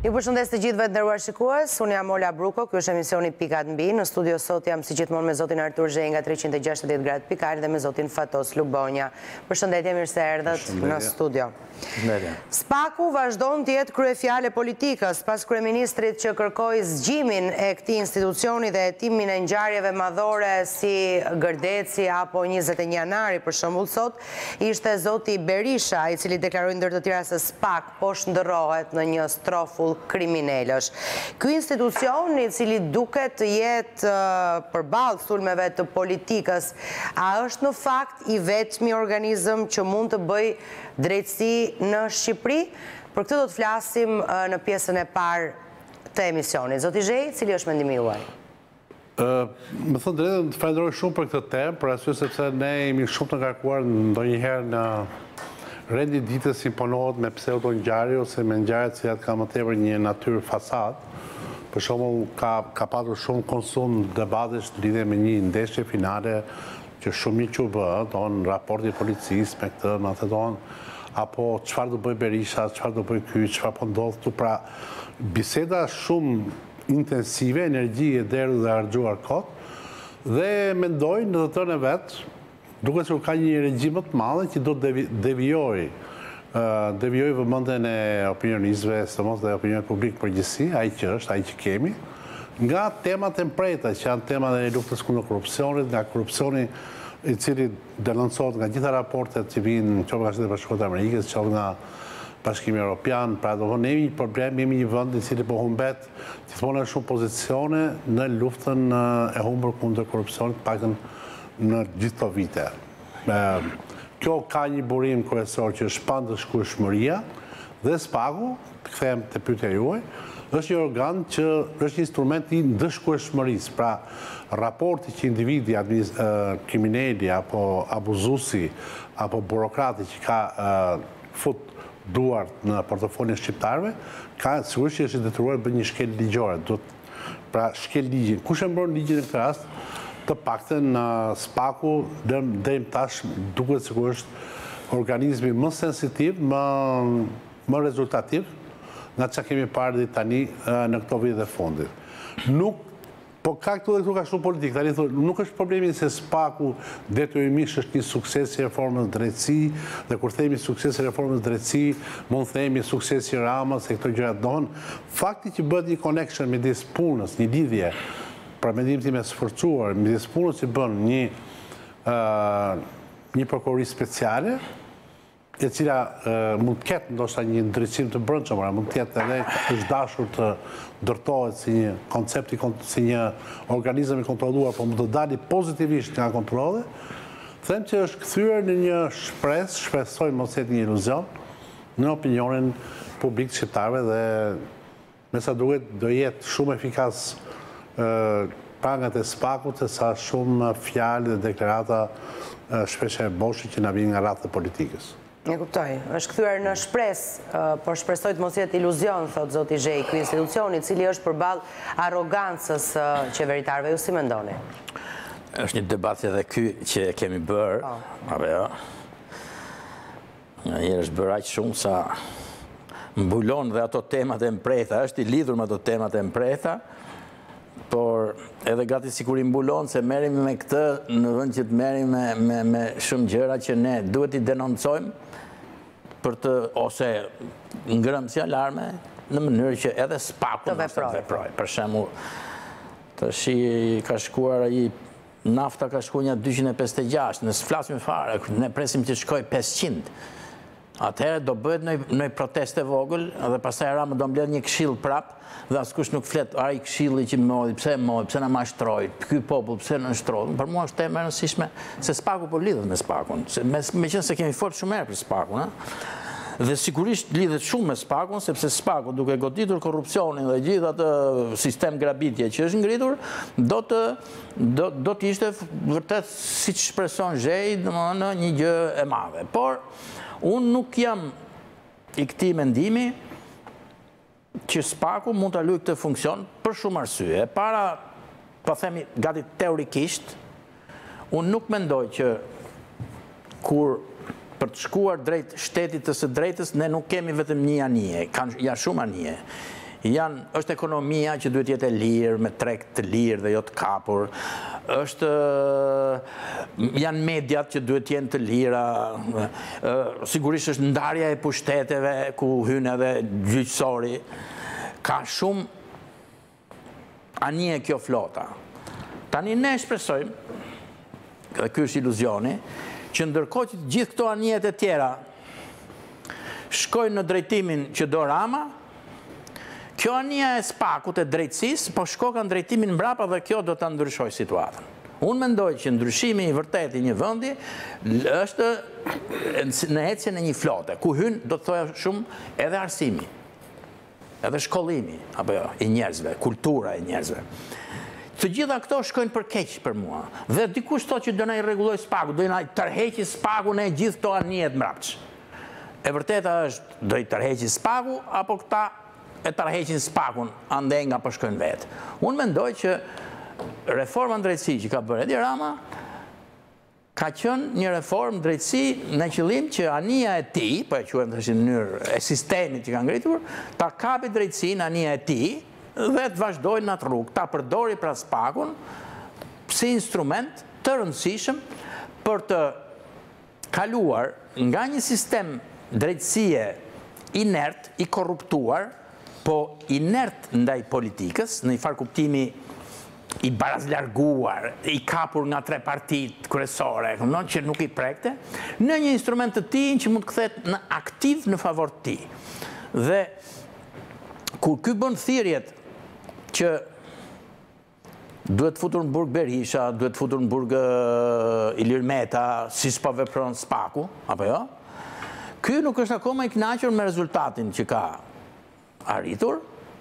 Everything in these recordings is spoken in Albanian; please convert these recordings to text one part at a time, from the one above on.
Ju përshëndes të gjithëve të nderuar shikues, unë jam Ola Bruko, ky është emisioni Pikat mbi. Në studio sot jam si gjithmonë me zotin Artur Zhej nga 360 gradë Pikar dhe me zotin Fatos Lubonja. Përshëndetje, mirë se erdhët në studio. Spaku vazhdon të jetë kryefjale politikës pas kryeministrit që kërkoi zgjimin e këtij institucioni dhe hetimin e ngjarjeve madhore si Gërdeci apo 21 janari për shembull sot, ishte zoti Berisha i cili deklaroi ndër të tjera se SPAK po shndërrohet në një strofull kriminalësh. Ky institucion i cili duket të jetë përballë sulmeve të politikës, a është në fakt i vetmi organizëm që mund të bëjë drejtësi në Shqipëri? Për këtë do të flasim në pjesën e parë të emisionit. Zoti Zhej, cili është mendimi juaj? Më thënë drejtën, të falenderoj shumë për këtë temë, për arsye sepse ne jemi shumë të ngarkuar ndonjëherë në rendi ditës imponohet me pseudo ngjarje ose me ngjarje që ka më tepër një natyrë fasad. Për shembull, ka patur shumë konsum debatesh lidhje me një ndeshje finale që shumë që bë, raporti policisë me këtë, me atë apo çfarë do bëj Berisha, çfarë do bëj ky, çfarë po ndodh këtu, pra biseda shumë intensive, energji e derë dhe harxuar kohë, dhe mendoj në të tërën e vet, duke se ka një regjim më të madh që do të devijoj vëmendjen e opinionistëve, sidomos dhe opinionit publik përgjithësi, ai që është, ai që kemi, nga temat e mprejta, që janë temat e luftës kundër korrupsionit, nga korrupsioni i cili denoncohet nga gjitha raportet që vinë qoftë nga Shtetet Bashkuara të Amerikës, qoftë nga Bashkimi Evropian, pra do ne kemi një problem, jemi një vend i cili po humbet gjithmonë shumë pozicione në luftën e humbur kundër korrupsionit, paktën në gjithë këto vite. Kjo ka një burim kryesor që është pandëshkueshmëria dhe SPAK-u, të kthehem te pyetja juaj, është një organ që është një instrument i ndëshkueshmërisë, pra raporti që individi, kriminali apo abuzuesi apo burokrati që ka fut duart në portofolin shqiptarëve, ka sigurisht që është i detyruar të bëjë një shkel ligjore, pra shkel ligjin. Kush e mbron ligjin në këtë rast? Të paktën SPAK-u deri tash duket sikur është organizmi më sensitiv, më rezultativ nga që kemi parë dhe tani në këto vite dhe fundit. Po ka këtu dhe këtu ka shumë politikë. Tani nuk është problemi se SPAK-u detyrimisht është një sukses i reformës drejtësi, dhe kur themi sukses i reformës drejtësi, mund themi sukses i Ramës, se këto gjërat donë. Fakti që bëhet një connection midis punës, një lidhje, pra mendimin tim e sforcuar, midis punës që bën një prokurori speciale, e cila mund të ketë ndoshta një ndryshim të brendshëm, mund të ketë edhe është dashur të ndërtohet si një koncept, si një organizëm i kontrolluar, por mund të dali pozitivisht nga kontrolli. Them që është kthyer në një shpresoj mos jetë një iluzion, në opinionin publik të shqiptarëve dhe me sa duket do jetë shumë efikas prangat e SPAK-ut se sa shumë fjalë dhe deklarata shpeshe boshi që na vijnë nga rreth e politikës. E kuptoj, është kthyer në shpresë, por shpresoj të mos jetë iluzion, thot zoti Zhej, ky institucion i cili është përballë arrogancës qeveritarëve. Ju si mendoni? Është një debat edhe ky që kemi bërë, apo jo? Njëherë është bërë aq shumë sa mbulon dhe ato temat e mprehta, është i lidhur me ato temat e mprehta, por edhe gati sikur i mbulon se merremi me këtë në vend që të merremi me shumë gjëra që ne duhet i denoncojmë për të ose ngrëmë si alarme në mënyrë që edhe SPAK-u të veprojë. Për shembull, tash ka shkuar ai nafta ka shkuar një 256, ne s'flasim fare, ne presim të shkojë 500. Atëherë do bëhet në protestë e vogël dhe pastaj Rama do mbledh një këshill prap dhe askush nuk flet ai këshilli që mori, pse na mashtroi, ky popull pse na shtroi. Për mua është temë e rëndësishme se SPAK-u po lidhet me SPAK-un, meqense kemi folur shumë herë për SPAK-un, dhe sigurisht lidhet shumë me SPAK-un sepse SPAK-u duke goditur korrupsionin dhe gjithë atë sistem grabitje që është ngritur, do të ishte vërtet siç shpreson Zhej, domethënë një gjë e madhe. Por unë nuk jam i këtij mendimi që SPAK-u mund ta luajë këtë funksion për shumë arsye. E para, po themi gati teorikisht, unë nuk mendoj që kur për të shkuar drejt shtetit të së drejtës, ne nuk kemi vetëm një anije, janë shumë anije. është ekonomia që duhet jetë e lirë, me treg të lirë dhe jo të kapur, janë mediat që duhet jenë të lira, sigurisht është ndarja e pushteteve ku hynë edhe gjyqësori, ka shumë anije kjo flota. Tani ne shpresojmë, dhe ky është iluzioni, që ndërkohë që gjithë këto anijet e tjera shkojnë në drejtimin që do Rama, kjo anija e spakut e drejtësisë, po shkoka në drejtimin mbrapa dhe kjo do të ndryshoj situatën. Unë mendoj që ndryshimi i vërtet i një vendi është në ecjen e një flote, ku hyn do të thoya shumë edhe arsimi, edhe shkollimi, apo jo, i njerëzve, kultura e njerëzve. Të gjitha këto shkojnë për keq për mua. Dhe dikush thotë që do na i rregulloj spaku, do na i tërheqi spakun e gjithë këto anijet mbrapsht. E vërteta është, do i tërheqi spaku, apo këta e tërheqin spakun, ande nga po shkojnë vetë. Unë mendoj që reforma drejtësi që ka bërë Edi Rama, ka qenë një reformë drejtësi në qëllim që anija e tij, po e quajmë tash në mënyrë e sistemit që ka ngritur, ta kapi drejtësinë anija e tij dhe të vazhdojnë në atë rrugë, ta përdori pra spakun si instrument të rëndësishëm për të kaluar nga një sistem drejtësie inert, i korruptuar, po inert ndaj politikës, në një farë kuptimi i barazlarguar, i kapur nga 3 partit kryesore, që nuk i prekte, në një instrument të tij që mund të kthehet në aktiv në favor të tij. Dhe kur ky bën thirrjet që duhet futur në burg Berisha, duhet futur në burg Ilir Meta, si s'po vepron spaku, apo jo? Ky nuk është akoma i kënaqur me rezultatin që ka arritur,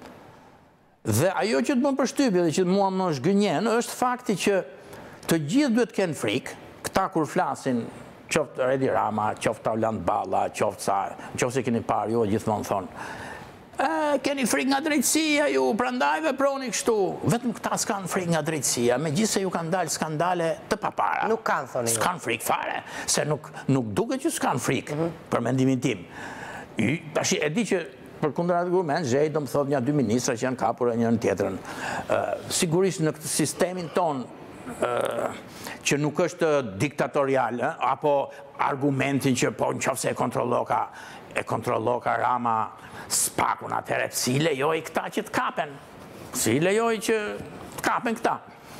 dhe ajo që të bën përshtypje dhe që mua më zgënjen është fakti që të gjithë duhet kenë frikë, këta kur flasin, qoftë Edi Rama, qoftë Orland Balla, qoftë se keni parë ju gjithmonë thonë, keni frikë nga drejtësia ju, prandaj veproni kështu. Vetëm këta s'kanë frikë nga drejtësia, megjithse ju kanë dalë skandale të papara. Nuk kanë, thoni. S'kanë frikë fare, se nuk duket që s'kanë frikë, për mendimin tim. Tash e di që për kundër argument, Zhej do më thot një 2 ministra që janë kapur e njën tjetërën. Sigurisht në këtë sistemin ton, që nuk është diktatorial, apo argumentin që po në qofse e kontrolloka Rama spakun, atëherë si lejoj këta që të kapen. Si lejoj që të kapen këta.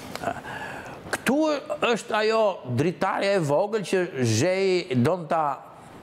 Këtu është ajo dritarja e vogël që Zhej do në ta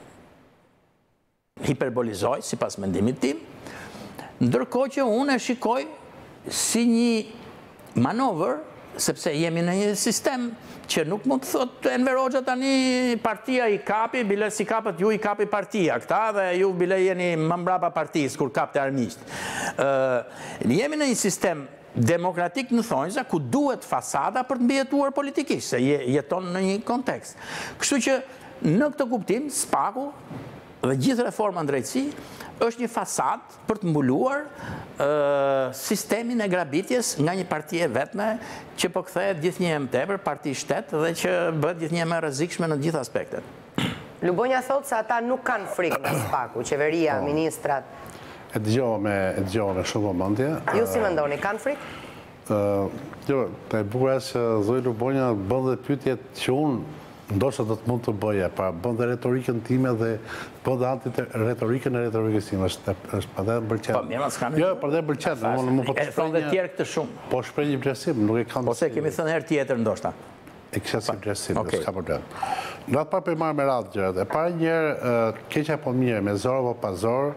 hiperbolizoj, si pas mendimit tim, ndërkohë që unë e shikoj si një manovër, sepse jemi në një sistem që nuk mund të thotë Enver Hoxha tani partia i kapi, bile si kapët ju i kapi partia këta, dhe ju bile jeni më mbrapa partisë kur kapte armiqt. Jemi në një sistem demokratik në thonjza ku duhet fasada për të mbijetuar politikisht, se jeton në një kontekst. Kështu që në këtë kuptim, spaku dhe gjithë reforma në drejtësi është një fasad për të mbuluar sistemin e grabitjes nga një parti e vetme që po kthehet gjithnjë më tepër parti shtet dhe që bëhet gjithnjë më rrezikshme në gjithë aspektet. Lubonja thotë se ata nuk kanë frikë nga spaku, qeveria, ministrat. E dëgjova me shumë vëmendje. Ju si mendoni, kanë frikë? Jo, e bukur është që zoti Lubonja bën dhe pyetjet që unë ndoshta do të mund të bëja, pra bën dhe retorikën time dhe bën dhe anti-retorikën e retorikës time, është përde më pëlqen. Po, mirë, ma s'kanë... Jo, përde më pëlqen. E thonë dhe tjerë këtë shumë. Po shprej një vlerësim, nuk e kam... Ose kemi thënë herë tjetër ndoshta. E kisha si vlerësim, s'ka problem. Në atë parë për marrë me radhë gjërat. E parë njerë, keqja po mirë, me zorë apo pa zorë,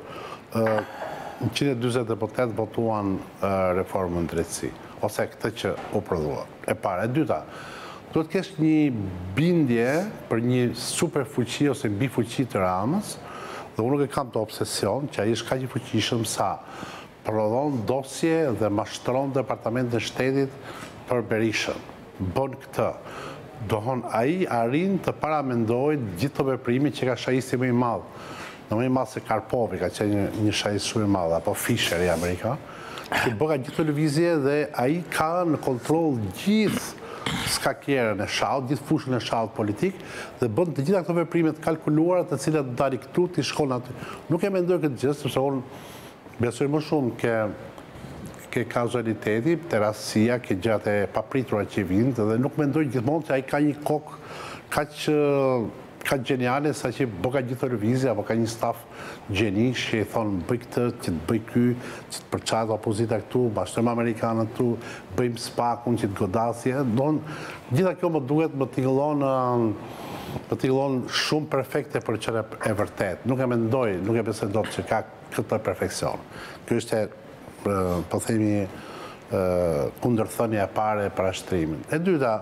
140 deputet votuan reformën drejtësi, ose këtë që u prodhua. E parë, e dyta, do të kesh një bindje për një super fuqi ose mbi fuqi të Ramës, dhe unë nuk e kam të obsesion që ai është kaq i fuqishëm sa prodhon dosje dhe mashtron departamentin e shtetit për Berishën. Bën këtë. Dohon ai arrin të paramendojë gjithë të veprimet që ka shahisi më i madh. Në më i madh se Karpovi, ka qenë një shahis shumë i madh, apo Fisher i Amerika, që bëka gjithë televizje dhe ai ka në kontroll gjithë skakjerën e shallë, gjithë fushën e shallë politik, dhe bën të gjitha këto veprimet kalkuluara të cilat dali këtu t'i shkon aty. Nuk e mendoj këtë gjë, sepse unë besoj më shumë ke ke kauzaliteti, te rastësia, ke gjatë e papritura që vinë, dhe nuk mendoj gjithmonë që ai ka një kokë kaq geniale sa që ka gjithë televizja, apo ka një staf gjenik që i thonë bëj këtë, që të bëj ky, që të përçatë opozita këtu, bashkëtojmë amerikanët këtu, bëjmë spakun, që të godasje. Gjitha kjo më duhet më t'illon shumë perfekte për qëre e vërtet. Nuk e mendoj, nuk e besoj dot që ka këtë perfekcion. Kjo është po themi kundërthënia e pare për ashtrimin. E dyta,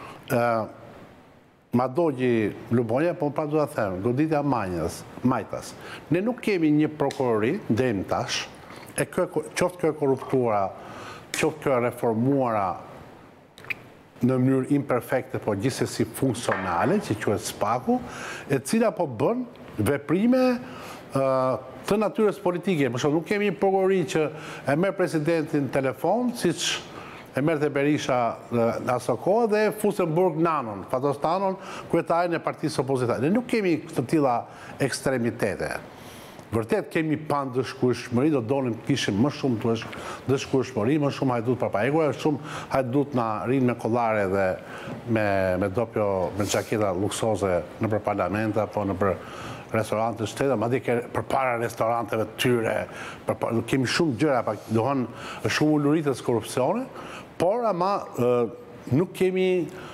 ma dogji Lubonja, po pra du da them, goditja majtas. Ne nuk kemi një prokurori, deri tash, e qoftë kjo e korruptuara, qoftë kjo e reformuara në mënyrë imperfekte, po gjithsesi funksionale, që quhet spaku, e cila po bën veprime të natyrës politike. Për shembull, nuk kemi një prokurori që e merr presidentin në telefon, siç e merrte Berisha në aso kohë, dhe fusën burg Nanon, Fatostanon, kryetarin e partisë opozitare. Ne nuk kemi të tilla ekstremitete. Vërtet kemi pandëshkueshmëri, do donim të kishim më shumë dëshkueshmëri, më shumë hajdut përpajegura, shumë hajdut na rinë me kollare dhe me dopjo, me xhaketa luksoze nëpër parlamenta, apo nëpër restorante shteta, madje përpara restoranteve të tyre, kemi shumë gjëra, dohon shumë uluritës korrupsione, por ama nuk kemi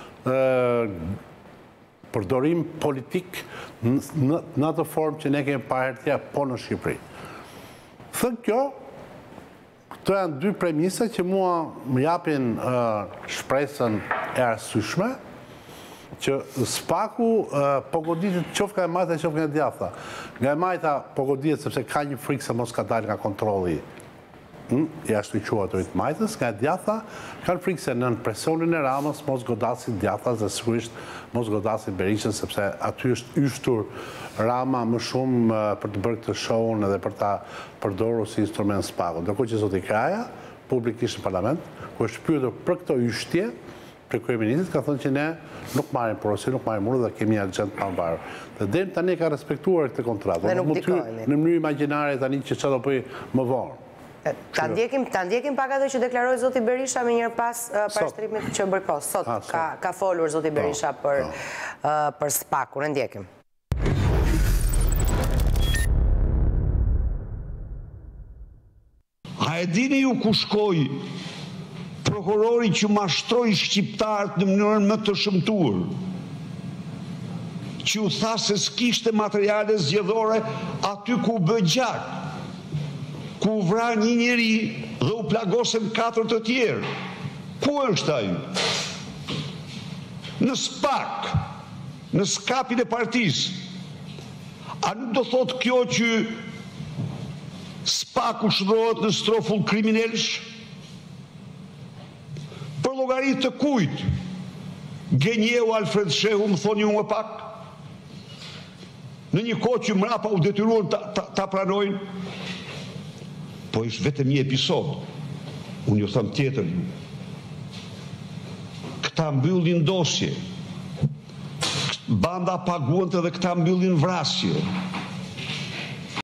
përdorim politik në atë formë që ne kemi parë po në Shqipëri. Thënë kjo, këto janë dy premise që mua më japin shpresën e arsyeshme, që spaku po goditet qoftë nga e majta, qoftë nga e djatha. Nga e majta po goditet sepse ka një frikë se mos ka dalë nga kontrolli jashtë i quajturit majtës, nga e djatha kanë frikë se nën presionin e Ramës mos godasin djathas dhe sigurisht mos godasin Berishën, sepse aty është yshtur Rama më shumë për të bërë këtë show-un edhe për ta përdorur si instrument spaku. Ndërkohë që zoti Kraja, publikisht në parlament, ku është pyetur për këtë yshtje, për kryeministit, ka thënë që ne nuk marrim porosi, nuk marrim urdhë dhe kemi një agent pavarur. Dhe deri tani ka respektuar këtë kontratë. Dhe nuk dikojmë. Në mënyrë imagjinare tani që çfarë do bëj më vonë. Ta ndjekim pak atë që deklaroi zoti Berisha më njëherë pas parashtrimit që bërë kohë. Sot ka folur zoti Berisha për spakun, e ndjekim. A e dini ju ku shkoi prokurori që mashtroi shqiptarët në mënyrën më të shëmtuar, që u tha se s'kishte materiale zgjedhore aty ku bë gjak, ku vra një njeri dhe u plagosën 4 të tjerë. Ku është ai? Në SPAK, në skapin e partisë. A nuk do thotë kjo që SPAK-u shndrohet në strofull kriminalsh? Për llogaritë të kujt? Genjeu Alfred Shehu, më thoni ju më pak? Në një kohë që mrapa u detyruan ta pranojnë? Po ishtë vetëm një episod. Unë ju thëmë tjetër. Këta mbyllin dosje. Banda paguante dhe këta mbyllin vrasje.